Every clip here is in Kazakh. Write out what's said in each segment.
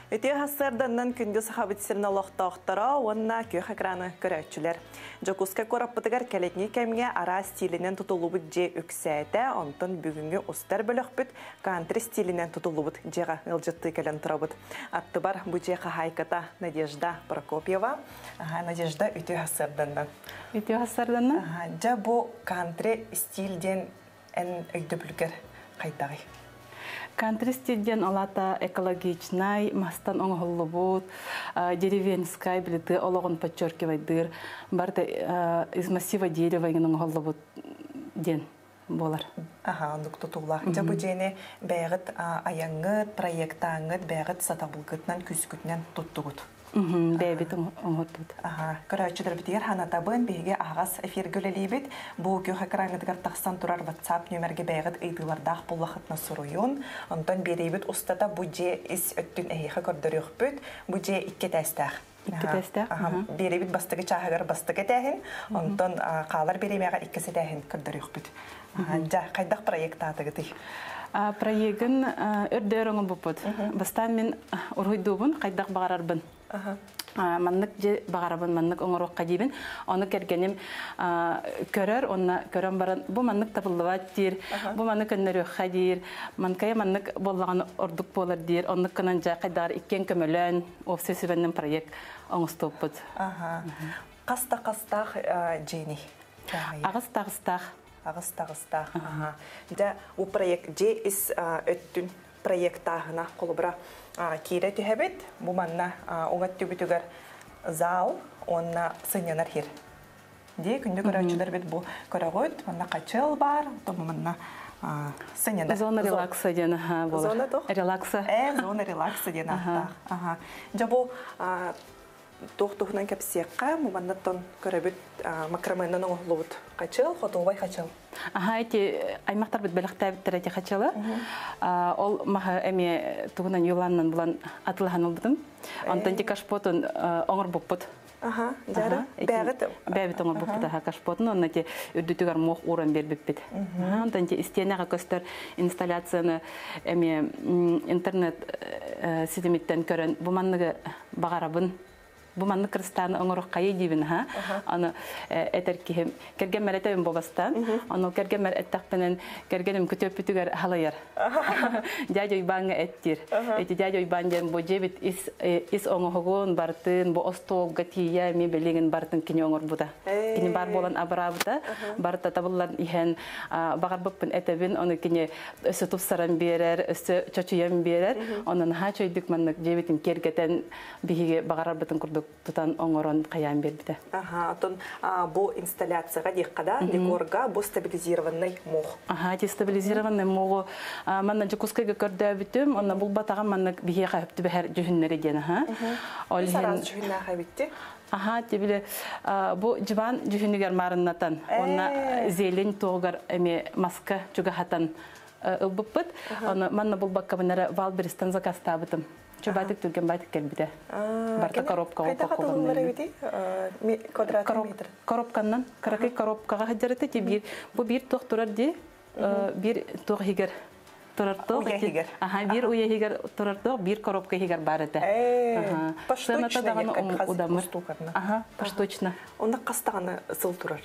Өте хасырданнан күнді сахабытсырын олықтақтара, онна көк экраны көрәтчілер. Жокуска кораппытыгар кәлетіне кәмге ара стилінен тұтылубыт же үксәйті, онтын бүгінгі ұстар бөлік бүт кантри стилінен тұтылубыт жеға ұлжытты кәлін тұрабыт. Атты бар бұ же қағайката Надежда Прокопьева. Надежда өте хасырданнан. Өте хасырданнан? Жа бұ кантри стилден ән өйді бүлгер қайдағы? Кантри стилден олата экологичнай, мастан оңғылыбут, деревенскай білді олығын подчеркивайдыр. Барда из массива дерева оңғылыбут ден болар. Ондық тұтулақ. Жабы жені бәғіт аяңғыт, проекттаңғыт, бәғіт сатабылғытнан, күскүтнен тұттығыт. Бәбет оңғыттығыт. Көрәчілер бітігер ханатабын бейге ағас эфиргілі бет. Бұл көк экрандығар тақсан тұрар WhatsApp нөмерге бәғіт ұйдылардақ бұллақытна сұруйын. Онтан берейбіт ұстата бұл же іс өттін әйіқі көрдіріқ бүт. Бұл же икке тәстәқ. Берейбіт бастығы чағығар бастығы тәхін. Онтан қалар береймеға иккесі тәхін көрдіріқ бүт. Қайдақ проект атығыды? Проектін өрдер оңы бұпыд. Бастан мен ұрғыдуғын қайдақ бағарарбын. Маннык же бағарабын, маннык оңыроққа дейбін. Оны кергенім көрер, оны көрен баран, бұл маннык табылыват дейір, бұл маннык өннер өққа дейір, манкая маннык боллаған ордық болар дейір, оннык кынан жа қайдағар иккен көмілін, офсесівеннің проект оңысты бұд. Қаста-қастақ жені? Ағыстағыстақ. Ағыстағыстақ. Да, бұл проект же іс өттін проекттағына қолыбыра кейре түйәбет, бұл манна оңат түбітігер зал, онна сынянар хер. Де, күнді көрәтшілер бет бұл көрәғыт, манна қачыл бар, тұмы манна сынянар. Зона релакса дені болар. Зона тұқ? Релакса. Зона релакса дені ақтақ. Жа бұл тоқтығынан кәпсеққа, бұл маннаттан көрәбет макроменнан оңғылуыт. Қачыл, қотылбай қачыл? Эти аймақтар бит бәліқтәй біттір әте қачылы. Ол маға әме тұғынан юланнан бұлан атылған олбыдым. Онтан де кашпотын оңыр бұппыд. Жары? Бәғіт? Бәғіт оңыр бұппыд кашпотын. Онна де үрдітігер моқ уран бербіппід. Онтан де істенеға көстер инсталляцияны әме интернет сетеметтен көрін бұманныға бағарабын. Бұл манны кырыстаны оңырық қайы дейбін, аны әтір кейім. Керген мәр әтәбін болбастан, аны керген мәр әттақпінен кергенім күтіп бүтігер халайыр. Дядя ойбанға әттір. Әті дядя ойбан ден бұл жебет ис оңығығын бартын, бұл остолға тия мебелеген бартын кені оңыр бұда. Кені бар болан абыра бұда, барта табылар ихен бағар бұппын әтәбін, оны кені өсі тұпсаран берер, өсі чөчуен берер, оның ха чөйдік манны жебетін кергетен бігеге бағарар бұтын күрді тұтан оңырын қаян бербіді. Атын бұл инсталляцияға дейққада, декорға бұл стабилизированный мұғы. Дестабилизированный мұғы. Манна жүкускайға көрді өбітім, онна бұл батаған манна біге қайыпты бәр жүхінлері дені. Сараз жүхінлері қайбітті? Дебілі, бұл жыван жүхінігер марыннатан. Онна зелен тоғығар маска жүгахатан ұлбыппыд. Манна бұл баққабынары Валберістен закастабытым. Чубатык түрген байтык келбіде. Барта коробка опа қолынлары. Қайда қатылылары өйде? Квадратный метр? Коробканнан. Қарақай коробкаға хаджарыты. Бұл бір тоқ тұрар де, бір тоқ егер тұрар тоқ. Уя егер. Бір уя егер тұрар тоқ, бір коробка егер бар еді. Пошточно екак қазір ұстуғарына. Пошточно. Онда қастағаны сыл тұрар?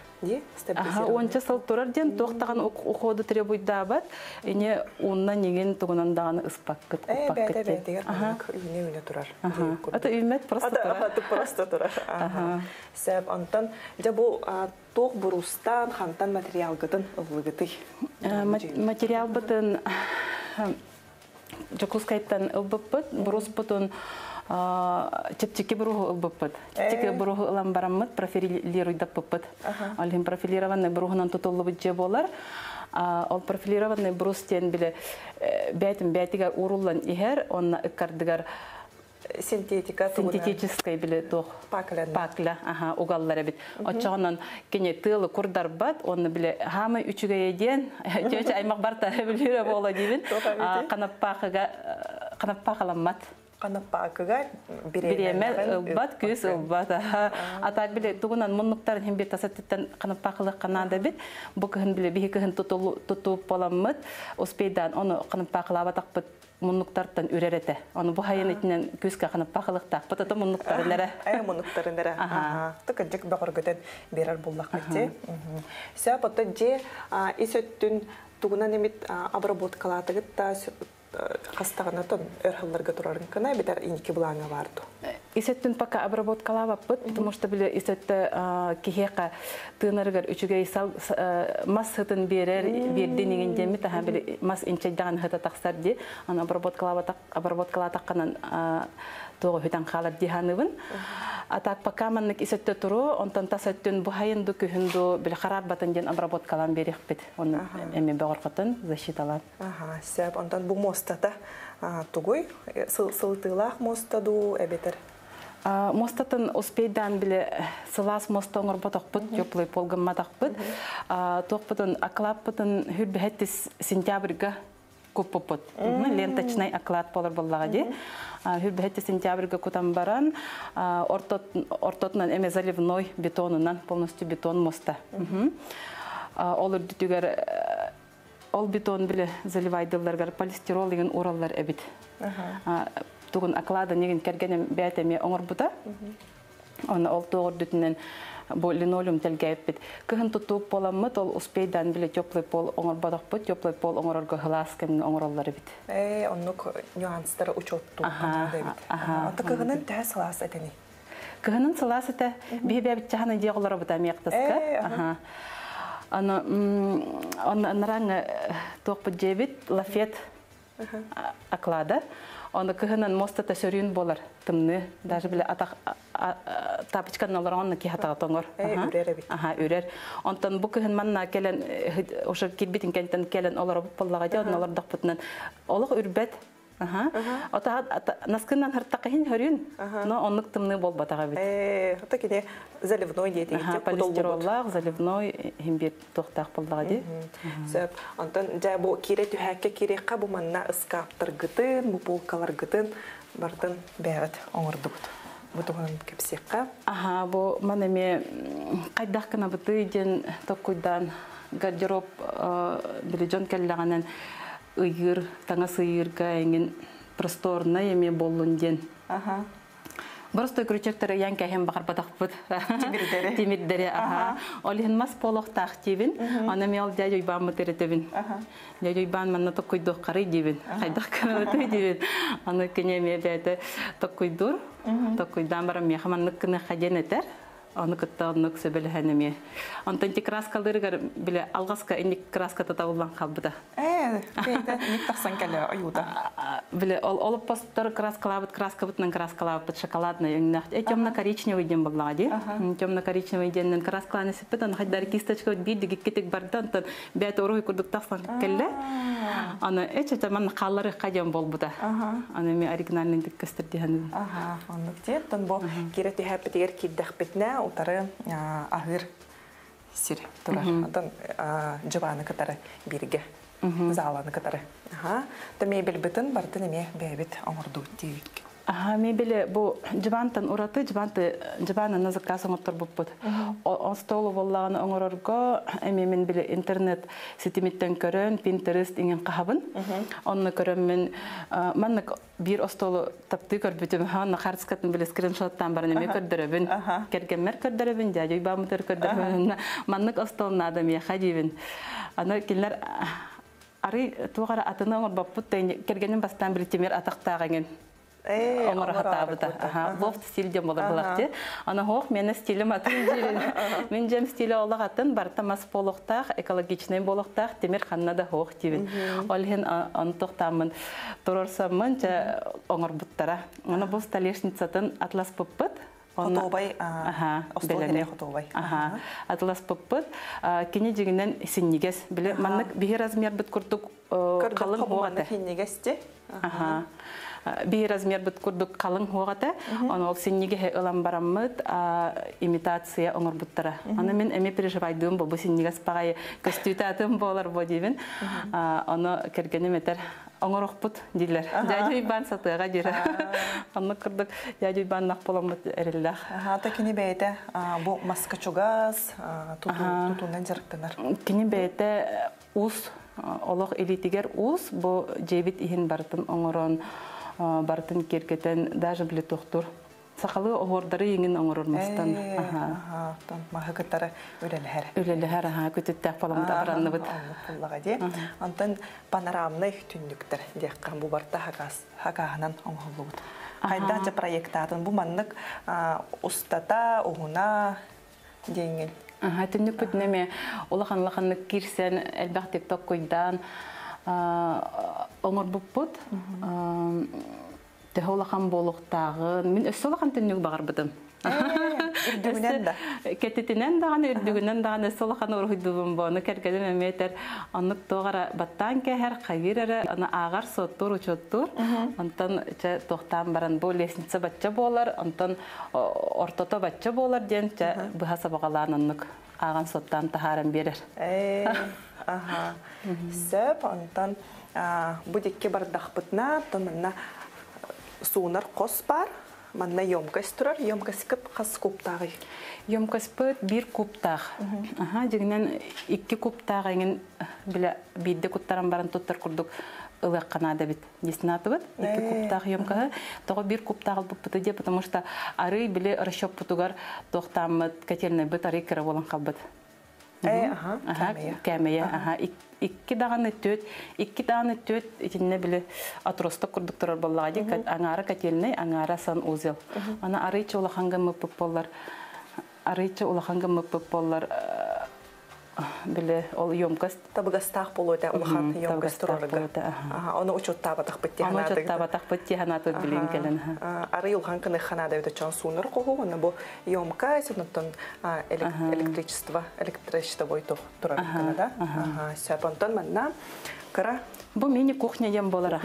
Онча сыл тұрар ден, тоқтаған ұқоды требуйда бар. Ене онна неген тұғынандағаны ұспақ күт. Бәді, үйіне тұрар. Это үймет просто тұрар. Просто тұрар. Сәп, антан, бұл тоқ бұрыстан, қантан материал ғытын ұлығыты? Материал бұтын жүкускайттан ұлбыппыт, бұрыс бұтын чепчеке бұрығы ұлбыппыт. Чепчеке бұрығы ұлан барамыд, профилируйдап бұппыт. Олхин профилированный бұрығынан тұтылы бұт же болар. Ол профилированный бұрыс тен білі бәйтігер ұрылан ихер, онна үккардығар синтетический биле тох пакля угаллары бит. Очогонан кене тылы курдар бат, оны биле хамы үчүгө еден, жөчө аймак барта биле бола дибин. Канаппакаламат. Канаппакыга биремел бат күс бат. Атак биле тугунан муннуктар хем бир тасаттан канаппакылык канада бит. Бу кыһын биле бихи кыһын тутуп боламмыт. Успейдан оны канаппакылаба такпыт. муннуктартан үререте. Аны бу хайын этинен күскә ханып бакылыкта. Потата муннуктарылары. Мунуктарылары. Тыкыжык багыргытын берер буллак бите. Сә потта же исөттүн тугунан эмит обработкалатыгыт та хастаганатын өрхалларга турарын кына битер инки булаңа барды. Исеттен пока обработкалаваппыт, потому что биле исетте кихека тыныргар үчүгей сал мас хытын берер берденеген жеми та биле мас инчедаган хыта таксар ди аны обработкалатакканан тоого хүтан халар диханыбын. Атак пока маннык исетте туру, онтан тасеттен бу хайынды күһүндү биле харар батын ден обработкалан берекпит. Оны эми багыркытын защиталат. Сәп онтан бу мостата тугуй сылтылах мостаду эбетер. Мостатын успейдан биле сылас мостоңор ботокпут, теплый полгамматакпут. Токпутун аклаппутун хүрбехеттис сентябрьга куппут. Ленточный оклад болар боллага ди. Хүрбехеттис сентябрьга кутан баран ортотунан эме заливной бетонунан полностью бетон моста. Олар дүтүгөр ол бетон биле заливайдыларга полистирол деген ураллар эбит. Тугун оклада неген кергенем бәтеме оңор бута. Оны ол тоғыр дүтінен бұл линолеум телгейппет. Кыхын тұтуып боламыд, ол успейдан біле теплый пол оңор бадақпыт, теплый пол оңорорға ғылас кемін оңороллары бит. Оннық нюанстары учетту. Онта кыхынын тәс сылас әтені? Кыхынын сылас әті бейбәбіт жағаны деғылары бұта меқтасқа. Оны нараңы тоқпыт жебит, лафет оклада. Оны кыһынан мостата сөрүн болар тымны даже биле атак тапочканы алар онны кихатага тоңор үрер онтан бу кыһын манна келен ошо кирбитин кенттен келен олар боллага жа олар дакпытынан олук үрбет ата наскынан хартакын хөрүн но оннук тымны болбатага бит ата киде заливной диете полистироллар заливной химбет токтак боллага ди сөп онтан жа бу кире түһәккә кире кабу манна ыскаптыр гытын бу полкалар гытын бардын бәгат оңорду бу туган кепсекка бу манеме кайдак кына быты ден токуйдан гардероб билежон келлаганан ыйыр, таңа сыйырга еңін просторна еме болын ден. Просто крючектары янка хем бақар батақпыт. Темирдері. Олихын мас полоқтақ дебін. Ана мел дядя үйбан мұтыр етебін. Дядя үйбан манна тоққойдық қары дебін. Қайдақ кіні өті дебін. Аны кене ме бәді тоққойдыр. Тоққойдан барам меха манны кіні қаден етер. Аны кытта оннук сөбеле хәнеме. Антан ти краскалыргар биле алгаска инник краска татабылдан калбыда. Бейде ник тахсан келе аюда. Биле олып постор краска бутнан краскалабыт шоколадный еңнахт. Темно-коричневый ден баглади. Темно-коричневый деннен краскаланы сепетан хаддар кисточка биди гиккетик бардан тан бәт орой курдук тахсан келе. Аны эчете ман каллары кадем болбуда. Аны ме оригинальный диккестер диханы. Оннук те тон бо кирети хәпетер киддах битне утары ахыр сир турар. Антон жабаны катары бирге. Заланы катары. Та мебель битен бартын эме бәбит оңорду тиик. Мебеле бу жабантан ураты жабаны на заказ оңортор буппут. Он столу боллаганы оңорорго эме мен биле интернет сетимиттен көрөн Pinterest иңен кахабын. Онны көрөм мен маннык бир остолу тапты көрбүтүм. Ханна харскатын биле скриншоттан бар неме көрдөрөбүн. Кергенмер көрдөрөбүн, жажой бамытыр көрдөрөбүн. Маннык остолун адам я хадибин. Аны киллер ары тугара атына оңор баппут кергенин бастан бир темир атактаган. Оңор хатабыта. Лофт стилден болар булакты. Аны хох менин стилим атын жибин. Мен жем стили олагатын барта мас болохтак, экологичный болохтак темир ханнада хох дибин. Олхен антоктамын турорсамын жа оңор буттара. Аны бу столешницатын атлас пуппут. Хотобай, остолдере хотобай. Атлас пуппут. Кини жигинен синнигес. Биле маннык бир размер бит курдук калын хугата. Синнигесте. Бир размер бит курдук калын хугата. Аны ол синниге ылам бараммыт имитация оңор буттара. Аны мен эме переживайдым бу синнигес багай костюматым болар бу дибин. Аны кергенем этер оңорохпут дилер. Жажой бан сатыга жер. Аны кырдык жажой бан нак боламыт эреллах. Та кини бейте бу маскачугас тутунан жарыктанар. Кини бейте ус олох элитигер ус бу жебит ихин бартын оңорон бартын киркетен даже биле тохтур сакалы огордары еңин оңорормустан тон махагытары үлелер үлелер көтүттәк баламда баранны бит буллага ди антан панорамный түндүктер деккан бу барта хакаһынан оңголлубут кайда проекттатын бу маннык устата угуна деңин түндүк бүтнеме улахан-лаханнык кирсен элбәхтек токкойдан оңор буппут Teholakan boluqtağın, min össolakan tünnük bağırбыдым. Ürdügünen de. Ketitinen dağın, ürdügünen dağın össolakan uruydubum bunu. Kerkedim emeter, anlık doğara battan keher, kayırarı, ana ağar sottur, uçottur. Ondan tohtan baran bu lesnitse batça bolar, ondan ortota batça bolar diyen, bıha sabağalan anlık ağan sottan taharan berer. Söp, ondan bu dikke bardaqbıtna, tonmanna Суунар қос бар, манна емкость тұрар, емкость кіп қас куптағы? Емкость бұд бір куптақ. Дегінен 2 куптақ еңін бейді куттаран барын тұттар күрдік ылық қанада бит. Десінаты бұд, 2 куптақ емкаға. Тоғы 1 куптақ алып бұды де, потому что ары біле ұрышып бұтығар тоқтамыд, кәтеліне бұд ары кірі болын қалбыд. Кәмейе. 2 дағаны төт, итинне біле атросты күрдік тұрар боллағы де, аңары кәтеліне, аңары сан узел. Ана арайчы олақанға мүпіп болар, біле ол емкост. Табығастақ болуды, олақан емкост тұрарығы. Оны ұчоттабатақ бітті ханады. Оны ұчоттабатақ бітті ханады білейін кәлін. Ары ұлған кіні ханады өді чан суыныр қоғы, оны бұл емкост, онытын электричество бойты тұрарығы кінада. Сөпонтон манна кіра. Бұл мені кухня ем болар.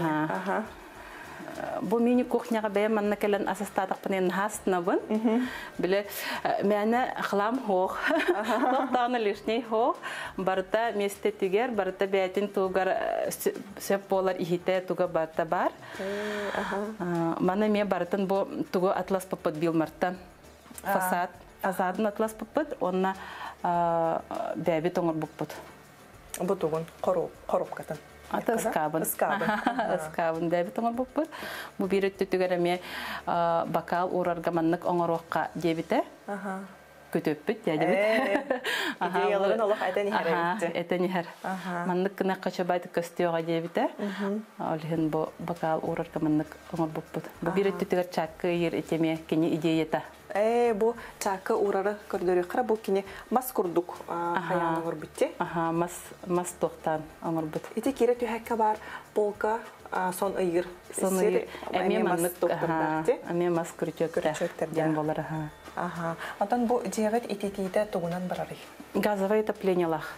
Бу мини кухняга бәйем манна келен асыстадық пынен хастнабын. Біле, мәні хлам хоқ, тоқтағыны лишней хоқ. Барыта месте тигер, барыта бәйтін туғар сөп болар ихите туға барыта бар. Мана ме барытын бу туғы атлас папыт бил марттан. Фасадын атлас папыт, онна бәйбі тоңыр бұппыт. Бу туғын қорып қатын. Ата скабын. Скабын дәбі тоңыр бұппы. Бұ бір өтті түгереме бакал урарга маннық оңыроққа дебіті. Көтөппіт, дәдебіт. Идеяларын олық әтән ехер. Маннық кіна қачабайды көстеуға дебіті. Олығын бұ бакал урарга маннық оңыр бұппыт. Бұ бір өтті түгер чакы ер етеме кені идеята. Бу чакы урары көрдөрү кыра бу кине мас курдук хаяны гөр битти. Мас токтан аңыр бит. Ити кире түһәккә бар полка сон ыйыр. Сон ыйыр. Эме маннык токтан. Эме мас күрчөктөр ден болар. Антан бу диагет ититите тугунан барары. Газовое отопление лах.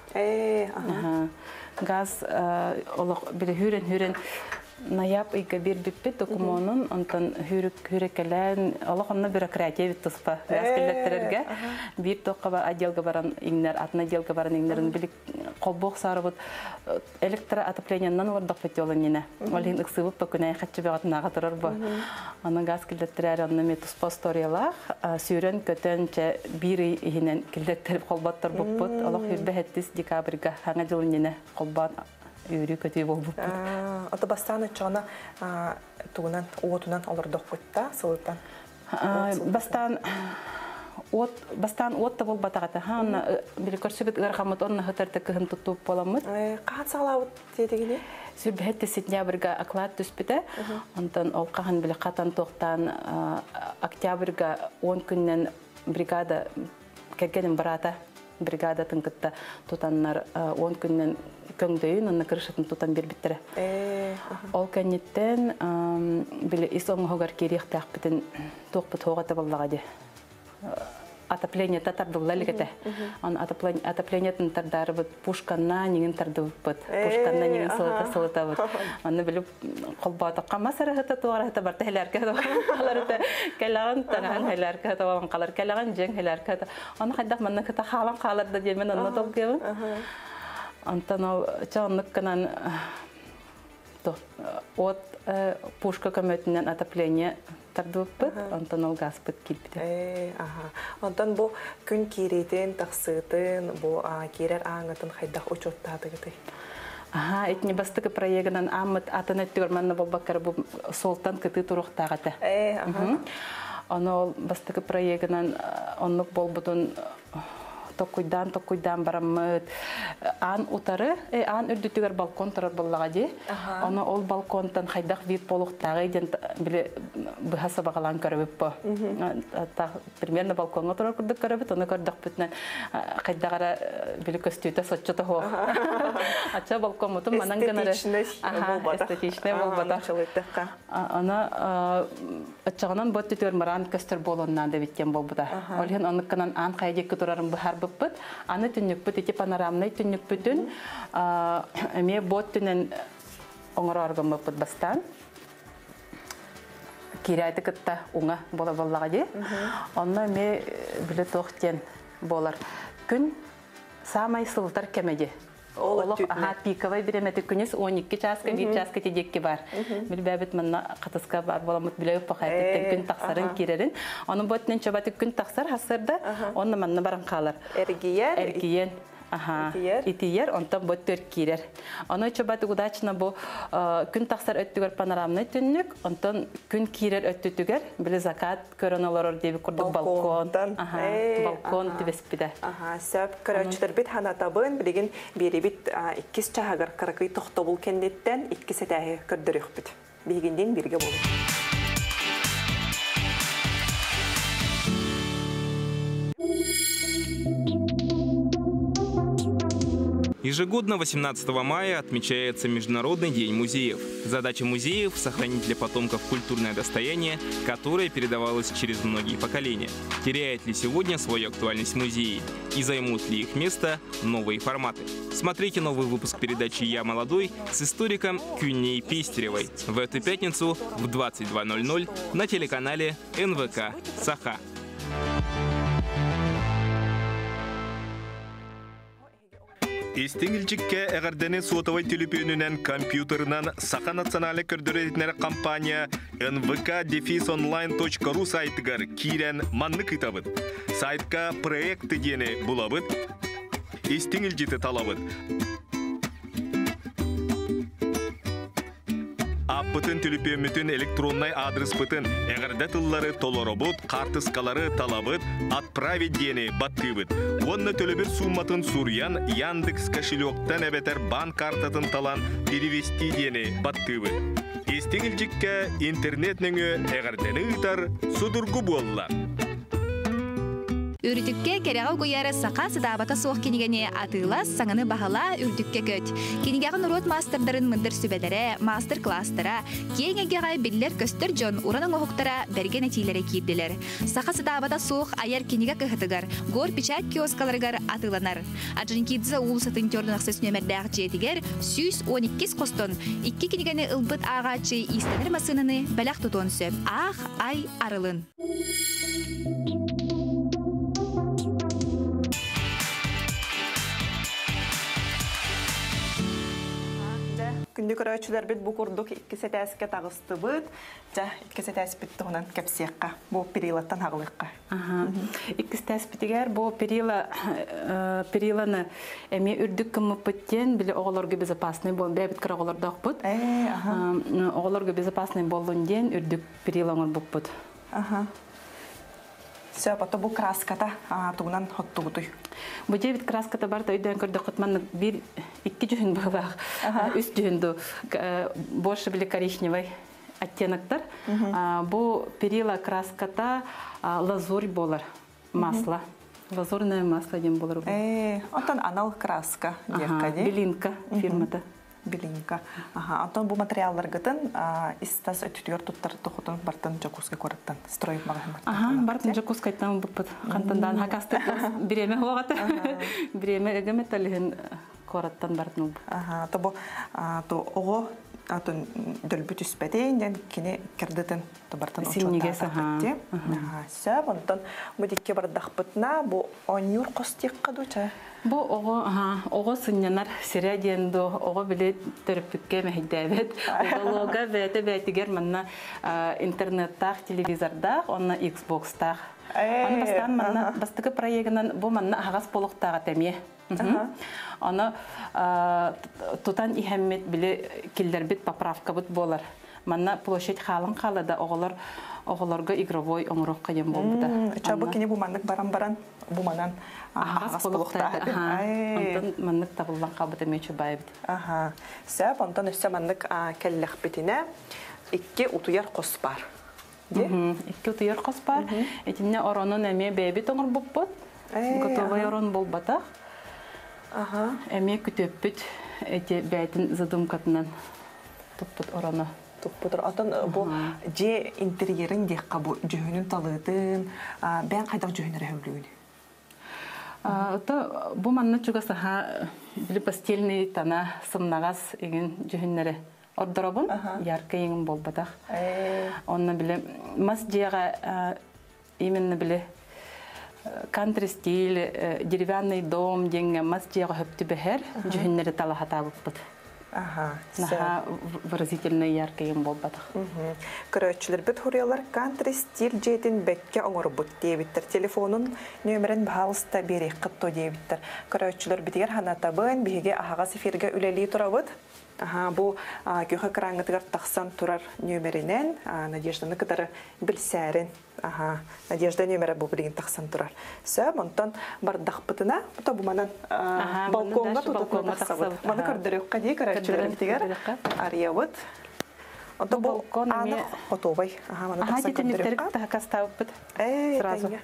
Газ олог бире хүрен Наяп иге бир биппет документын, онтан хүрекелен, алақанна бюрократия бит туспа. Яскелеттерерге бир тоққа отделга баран иңнер, атна отделга баран иңнерин билик колбок сарыбыт электроотоплениянан ордық бит оланина. Олин ыксыбып бакунай хатчы багатына гатырар бу. Аны газ келеттерер анна ме туспа сториялах, сүйрен көтөнче бири ихинен келеттерип колбаттар буппут. Алақ хүрбе хеттис декабрга хаңа жылынина колбан Юрий көтөй болбуп. Ата бастаны чана тугунан оотунан алырдык бутта, сылыттан. Бастан отта болбатагата. Хана бир көрсөбөт ыргамыт онна хатарта кыһын туттуп боламыт. Каат салабыт дедигини? Сүрбетте сентябрга оклад түспүтө. Онтон ол кахан биле катан токтан октябрга 10 күннен бригада келгенин барата. Бригада тыңкытта тутаннар 10 күннен көңдөйүн, онна кырышатын тутан бербиттере. Ол кәнеттен биле исоңгогар керих тақпытын тоқпыт хоғата боллағады. Отопление татардылалігіті. Отопление тардары бұд пушканна неген тарды бұд. Пушканна неген сылыта бұд. Оны біліп қолбатыққа масары ғыта туғар ғыта барты хеләркі ғыта. Кәліған таңаған хеләркі ғыта болған қалар. Кәліған жең хеләркі ғыта. Оны қайдақ манна ғыта қалан қаларды демен оны толқебін. Антон ол чағынлық кынан от пушка көмөтінен отопление тарды бұд, Антон ол газ бұд келбіді. Антон бұл күн керейтін, тақсытын, бұл керер аңытын қайдақ ұчоттады ғыты? Ага, этни бастыгы проектынан аммыт атына түрманна болбаккар бу солтан кыты туруктагата. Оно бастыгы проектынан оннук болбутун токуйдан бараммыт. Ан утары, ан үрдүтүгөр балкон турар боллага же. Оно ол балконтан хайдак вид болуктагы ден биле быхаса багалан көрөбүп по. Примерно балконга турар курдук көрөбүт, ону көрдүк бүтүнөн хайдагара биле көстүтө соччото хо. Ача балкон мутун манан гана эстетичный болбота. Ана ачаганан боттүтөр маран көстөр болоннан дебиттен болбута. Олген онукканан ан хайдекке турарын быхар быппыт, аны түннүкпүт, ити панорамный түннүкпүтүн эме бот түнен оңороргон быппыт бастан. Кирайты кытта уңа бола боллага же. Онна эме биле токтен болар. Күн самай сылтар кемеге. Олох пиковый беремети күнүс 12 часка, 1 часка тедекке бар. Билбебит манна катыска бар боламыт билеу пахайты күн таксарын кирерин. Анын ботнен чабаты күн таксар хасырда, онна манна баран калар. Эргиен. Ага. Итиер, онтан боттөр кирер. Аны чабаты удачно бу күн таксар өттүгөр панорамный түннүк, онтан күн кирер өттүгөр биле закат көрөнөлөр деби курдук балкон. Балкон тибеспиде. Сөп көрөчтөр бит ханатабын билген беребит 2 чагар кыракый тохтобул кендеттен 2 сетаһы көрдөрөкпүт. Бигинден бирге болду. Ежегодно 18 мая отмечается Международный день музеев. Задача музеев – сохранить для потомков культурное достояние, которое передавалось через многие поколения. Теряет ли сегодня свою актуальность музеи? И займут ли их место новые форматы? Смотрите новый выпуск передачи «Я молодой» с историком Кюней Пестеревой в эту пятницу в 22:00 на телеканале НВК «Саха». Истиңилчикке эгердени сотовой телефонунан компьютерынан Саха националдык көрдөрөтнер компания nvk-online.ru сайтыгар кирен манны кытабыт. Сайтка проекты дени булабыт. Истиңилжити талабыт. Аппытын телефонмүтүн электронный адрес бытын эгерде тыллары толоробут, картыскалары талабыт, отправить дени баттыбыт. Онны төлөбүр сумматын сурьян Яндекс кошелектен эбетер банк картатын талан перевести дени баттыбыт. Истиңилжикке интернет-нөңө эгердени ыйтар судургу болла. Үрдүкке керега гуяра сака сыдабата соох кинигене атыла саңаны бахала үрдүкке көт. Кинигагын урот мастerdарын мындыр сүбелере, мастер-класстара, кеңегегай биллер көстөр жон уранын оһуктара берген этилере кирдилер. Сака сыдабата соох аяр кинига кыһытыгар, гор печать киоскаларыгар атыланар. Аджинкидзе улусатын төрдөн аксес нөмердәг жетигер 112 костон 2 кинигене ылбыт агачы истенер масынаны балак тутон сөп. Ах, ай арылын. Күндү көрөчүлөр бит бу курдук 2 сетәскә тагыстыбыт, жа 2 сетәс битте унан кепсиякка, бу перилаттан хагылыкка. 2 сетәс битигер бу периланы эми үрдүк кымыппыттен биле оголорго безопасный бол, бебит кыраголорда окпут. Оголорго безопасный болдун ден үрдүк перилаңыр буппут. Все, потом бу краската тугунан хоттугутой. Бу дебит краската бар да үйдөн көрдө кытманны 1-2 жүн багак. Үст жүндү больше биле коричневый оттеноктор. Бу перила краската лазурь болар, масло. Лазурное масло дем болар. Отан анал краска деркаде. Белинка фирмата. Белинка. Антон бу материаллар гытын истас өтүтүгөр туттар тохотун бартын жакуска кораттан строить магазин. Бартын жакускайтан буппут. Кантандан хакасты биреме хогата. Биреме эгеметалин кораттан бартын. Тобо ого атын дөлбүт үспетен ден кини кирдитин бартын синниге саха. Сап антон бу дикке бардахпытна бу онюр костик кадуча. Бу ого сыннанар середендо ого биле төрөпүккө мехдебет. Ого бете бетигер манна интернеттах, телевизордах, онна Xbox'тах Аны бастан манна бастыкы проектынан бу манна агас болуктага теме. Аны тутан ихеммет биле килдербит поправка бут болар. Манна площадь халын калыда оголорго игровой оңрок кайын болбуда. Чабы кини бу маннык баран бу манан агас болуктага. Онтон маннык табылган кабыт эмече байбыт. Сәп онтон өссө маннык келлек битине 2 утуяр кос бар. Икки утуяр кос бар. Этинне оронун эме бебит оңор буппут. Готовый орон болбатак. Эме күтөппүт эти бәйтин задумкатынан туппут орону. Атын бу же интерьерин декка бу жөһүнүн талыытын бен кайдак жөһүнөр хөмлүүнү. Бу манна чугасаха били постельный тана сымнагас еген жөһүннөрү ордоробун яркы еңин болбатак. Онна биле мас жега именно биле кантри стиль, деревянный дом денге мас жега хөптү бехер жөһүннөрү талахатабыппыт. Наха выразительно яркий болбатах. Көрөчүлөр бит хуриялар кантри стиль жетин бекке оңорбут дебиттер. Телефонун нөмерин баалыста берек кытто дебиттер. Көрөчүлөр битигер ханатабын биге агас эфирге үлели турабыт. Бу көһө краңгытыгар таксан турар нөмеринен Надежданы кытары билсәрин. Надежда нөмері бұл білген тақсан тұрар. Сөп, онтан бардақпытына, бұта бұл манан балконға тұтатына тақсабыд. Маны көрдірекқа дей, көрәтшілерін тегер, ариябыд. Онта бұл аны қотобай. Маны тақсан көрдірекқа.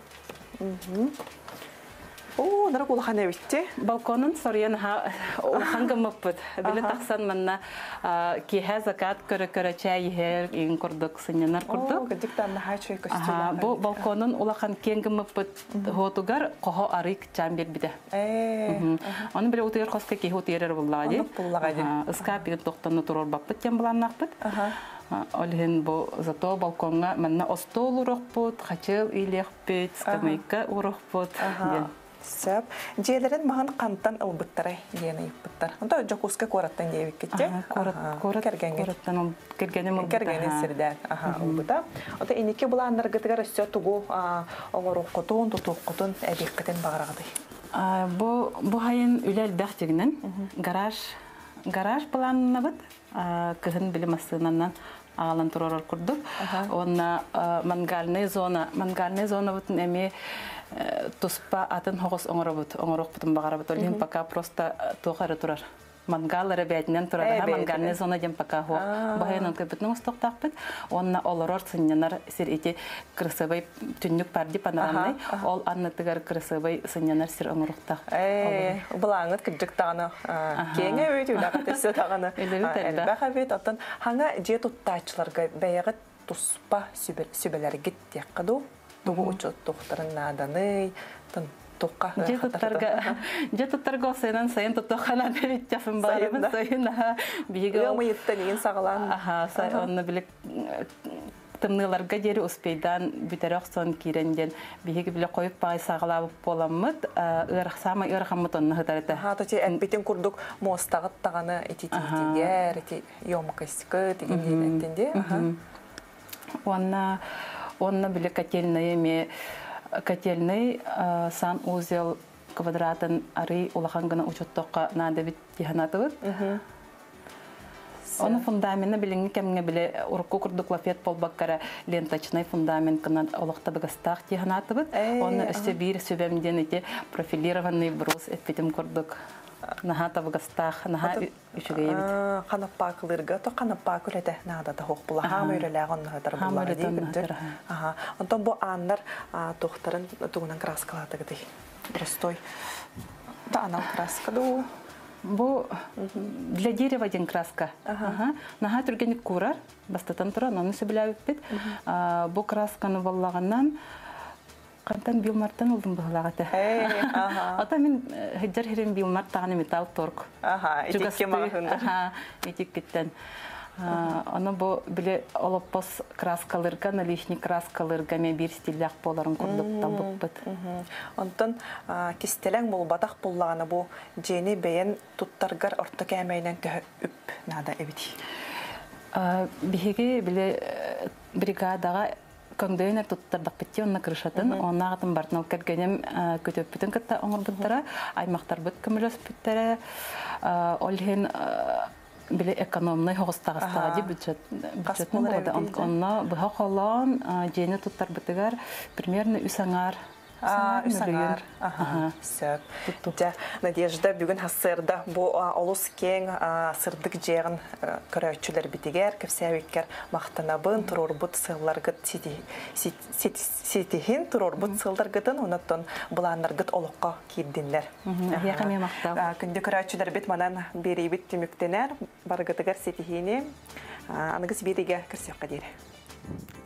О, нара кулахан эбитти. Балконун сорьян хангамаппыт. Биле таксан манна киһэ закат көрө чай хер ин курдук сынянар курдук. Гыдыктан хачой костюм. Бу балконун улахан кенгамаппыт хотугар кохо арык чамбер биде. Аны биле утыр коска ки хотырыр буллагы. Скапи токтону турор баппыт тем буланнакпыт. Олген бу зато балконга манна остол урокпут, хачыл илехпит, скамейка урокпут. Сөп, жээлерин маған қанттан ылбыттары ені иппыттар. Онда жокуска кораттан дейбік кетте? Кораттан кергенем ылбыттар. Кергенен сирден ылбыта. Онда енеке бұла анаргытыгар өссө тугу оңоруққотун, тұтуққотун әбеккетін бағырағыдай. Бу хайын үлел бәқтігінен гараж планына бұд. Кызын білім астығынан ағалан тұрарар күрдік. Онна мангальный зона бұтын әме туспа атын хоғыз оңырық бұтын бағарабыт. Олген пока просто тоқары тұрар. Мангалары бәйтінен тұрар. Мангальный зона дем пока хоқ. Бағайынан көбітінің ұстықтақ бұд. Онна олырор сынянар сир еті крысыбай түннік парди панорамный. Ол аннатығар крысыбай сынянар сир оңырықтақ. Бұлаңыт күрдіктағаны кеңе өйті үләқатесі тағаны. Әлбәқ әбет атын хаңа же тұттачыларға бәйіғі туспа сөбелері кеттек қыду. Тугу учет тоқтарын наданы, тоққа. Жетуттарға осайынан сайын тұттоқана бәбет жафын барымын сайын. Өңі еттен ең сағылан. Оны білік тымныларға дері ұспейдан бүтерек сон керенден бігі білі қойып бағай сағылабып боламыд, ұрақсама ұрақамыд онына ғыдарыды. Төте әнбетін күрдік мостағыт тағаны әтететігер, емкістікі дегенден әттенде. Онна білі котельный санузел квадратын ары улахан гына учеттоққа нады бит тиханатывыд. Оны фундаментны біліңі кәміңе білі ұрыққы күрдік лафет болбаққара ленточный фундамент кына олықта бұғыстақ тиханатывыд. Оны үсте бір сөбемден еті профилированный брус әтпетім күрдік. Наха табығыстақ, наха үшіге ебет. Қанаппа қылырға, то қанаппа күледі нағдада хоқ бұла. Хам өріләғі онығыдар бұлағы дейгіндір. Онтан бұл андар тоқтарын тұғынан краскалады гыдай. Простой. Да, анал краска ду. Бұл для дерева ден краска. Наха түргенік курар, бастатан тұра, наны сөбілі өппет. Бұл красканы болағынан Қантан биомарттан олдым бұғылағаты. Ата мен хыджар херен биомарттағаны металл торг. Етекке мағындар. Етеккеттен. Оны бұл біле олоппос краскалырға, налишни краскалырға мен бір стилях боларын күрдіктен бұқпыт. Онтан кестелен бұл батақ болағаны бұл жені бәйін тұттарғар орта кәмейнен көхі үп нада әбеті. Бігі біле бригадаға көңдөйнер туттардық бітте, онна кырышатын, онна ағытын бартын ол кәргенем көтөп бүтін кітті оңыр бұттара, аймақтар бұт көміліс бүттері, олхен біле экономный хоғыстағыстаға де бюджетні болады. Онна бұға қолан жені туттар бұттығар примерно үсаңар. Үсаңар. Сөп. Надежда бүгін хасырда бұл олыс кең сырдық жеғын көрәйтшілер бітігер, көпсәуеккер мақтанабын, тұрор бұт сыллар ғыт сетихін, тұрор бұт сыллар ғытын, онаттон бұланлар ғыт олыққа кейдденлер. Яқаме мақтау. Күнді көрәйтшілер бет манан бері бет түміктенер, бар ғытығар сетихіне, анығыз береге кірсеққа дейірі.